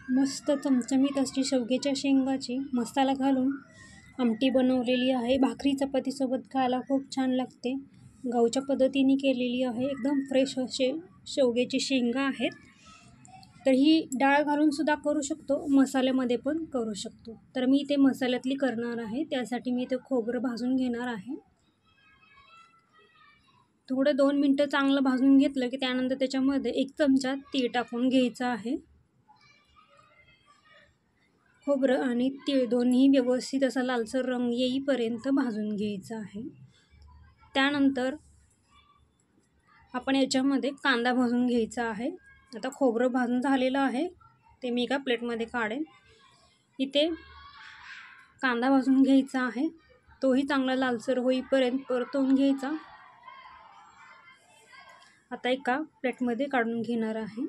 मस्त चमचमीत अशी शेवग्याच्या शेंगाची मसाला घालून आमटी बनवलेली आहे। भाकरी चपातीसोबत खायला खूप छान लागते। गावच्या पद्धतीने केलेली आहे। एकदम फ्रेश असे शेवग्याची शेंगा आहेत। तर ही डाळ घालून सुद्धा करू शकतो, मसाल्यामध्ये पण करू शकतो। तर मी इथे मसाल्यातली करणार आहे, त्यासाठी मी इथे खोबरं भाजून घेणार आहे। थोडं 2 मिनिटं चांगलं भाजून घेतलं की त्यानंतर त्याच्यामध्ये 1 चमचा तीळ टाकून घ्यायचा आहे। खोबरं आणि तीळ दोन्ही व्यवस्थित असा लालसर रंग येईपर्यंत भाजून घ्यायचा आहे। त्यानंतर आपण याच्यामध्ये कांदा भाजून घ्यायचा आहे। आता खोबरं भाजून झालेलं आहे, ते मी एका प्लेटमध्ये काढेन। इथे कांदा भाजून घ्यायचा आहे, तोही चांगला लालसर होईपर्यंत परतवून घ्यायचा। आता एका प्लेटमध्ये काढून घेणार आहे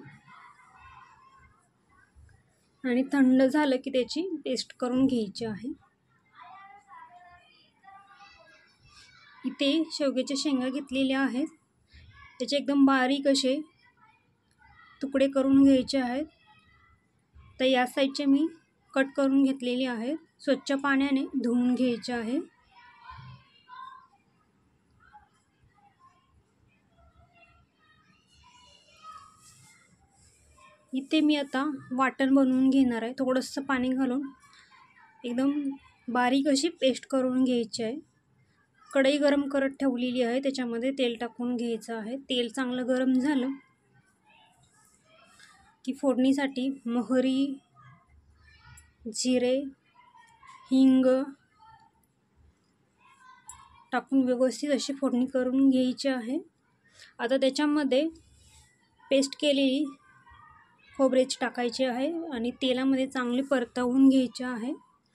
आणि थंड झालं की त्याची पेस्ट करून घ्यायची आहे। इथे शेवग्याच्या शेंगा घेतलेल्या आहेत, त्याचे एकदम बारीक असे तुकडे करून घ्यायचे आहेत। तर या साईडचे मी कट करून घेतलेले आहेत, स्वच्छ पाण्याने धुवून घ्यायचे आहे। इथे मी आता वाटण बनवून घेणार आहे। थोडंसं पाणी घालून एकदम बारीक अशी पेस्ट करून घ्यायची आहे। कढई गरम करत ठेवलेली आहे, त्याच्यामध्ये तेल टाकून घ्यायचं आहे। तेल चांगलं गरम झालं की फोडणीसाठी मोहरी, जिरे, हिंग टाकून व्यवस्थित अशी फोडणी करून घ्यायची आहे। आता त्याच्यामध्ये पेस्ट केलेली खोबऱ्याची टाकायची आहे आणि तेलामध्ये चांगली परतवून घ्यायची आहे।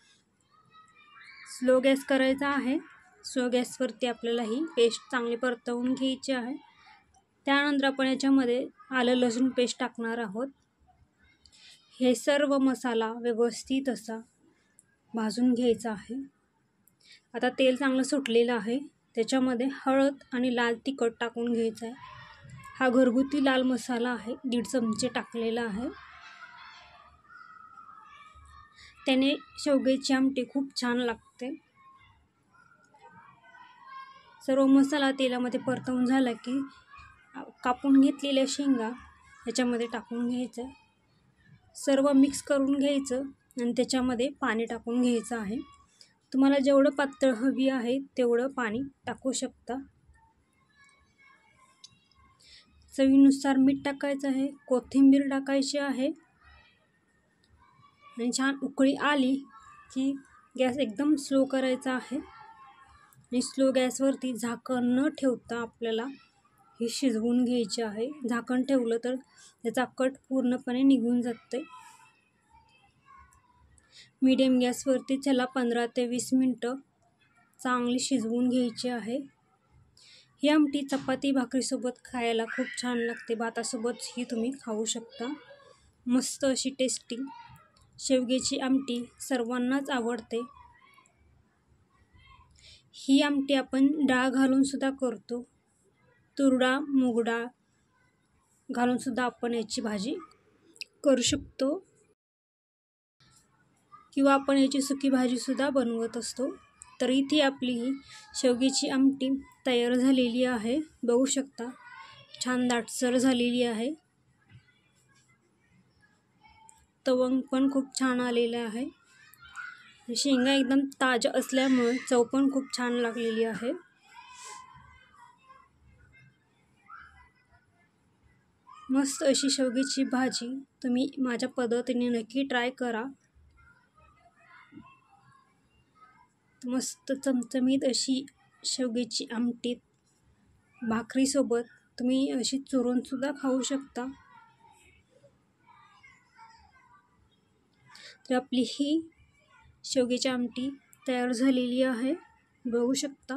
स्लो गॅस करायचा आहे। स्लो गॅसवरती आपल्याला ही पेस्ट चांगली परतवून घ्यायची आहे। त्यानंतर आपण याच्यामध्ये आलं लसूण पेस्ट टाकणार आहोत। हे सर्व मसाला व्यवस्थित असा भाजून घ्यायचा आहे। आता तेल चांगलं सुटलेलं आहे, त्याच्यामध्ये हळद आणि लाल तिखट टाकून घ्यायचं आहे। हा घरगुती लाल मसाला आहे, 1.5 चमचे टाकलेला आहे। त्याने शेवग्याची आमटी खूप छान लागते। सर्व मसाला तेलामध्ये परतवून झाला की कापून घेतलेल्या शेंगा याच्यामध्ये टाकून घ्यायचं, सर्व मिक्स करून घ्यायचं आणि त्याच्यामध्ये पाणी टाकून घ्यायचं आहे। तुम्हाला जेवढं पातळ हवी आहे तेवढं पाणी टाकू शकता। चवीनुसार मीठ टाकायचं आहे, कोथिंबीर टाकायची आहे आणि छान उकळी आली की गॅस एकदम स्लो करायचा आहे आणि स्लो गॅसवरती झाकण न ठेवता आपल्याला हे शिजवून घ्यायचे आहे। झाकण ठेवलं तर त्याचा कट पूर्णपणे निघून जाते। मीडियम गॅसवरती त्याला 15 ते 20 मिनिटं चांगली शिजवून घ्यायची आहे। ही आमटी चपाती भाकरीसोबत खायला खूप छान लागते, भातासोबतही तुम्ही खाऊ शकता। मस्त अशी टेस्टी शेवग्याची आमटी सर्वांनाच आवडते। ही आमटी आपण डाळ घालून सुद्धा करतो, तूर डाळ, मूग डाळ घालून सुद्धा आपण याची भाजी करू शकतो किंवा आपण याची सुकी भाजी सुद्धा बनवत असतो। तर इथे आपली ही शेवग्याची आमटी तयार झालेली आहे, बघू शकता छान दाटसर झालेली आहे। तवंग पण खूप छान आलेला आहे। शेंगा एकदम ताज्या असल्यामुळे चव पण खूप छान लागलेली आहे। मस्त अशी शेवग्याची भाजी तुम्ही माझ्या पद्धतीने नक्की ट्राय करा। मस्त चमचमीत अशी शेवग्याची आमटी भाकरीसोबत तुम्ही अशी चुरून सुद्धा खाऊ शकता। तर आपली ही शेवग्याची आमटी तयार झालेली आहे, बघू शकता।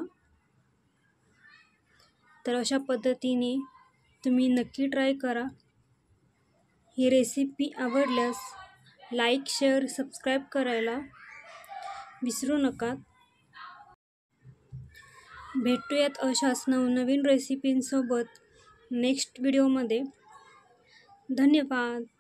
तर अशा पद्धतीने तुम्ही नक्की ट्राय करा। ही रेसिपी आवडल्यास लाईक, शेअर, सबस्क्राईब करायला विसरू नका। भेटूयात अशाच नवनवीन रेसिपींसोबत नेक्स्ट व्हिडिओमध्ये। धन्यवाद।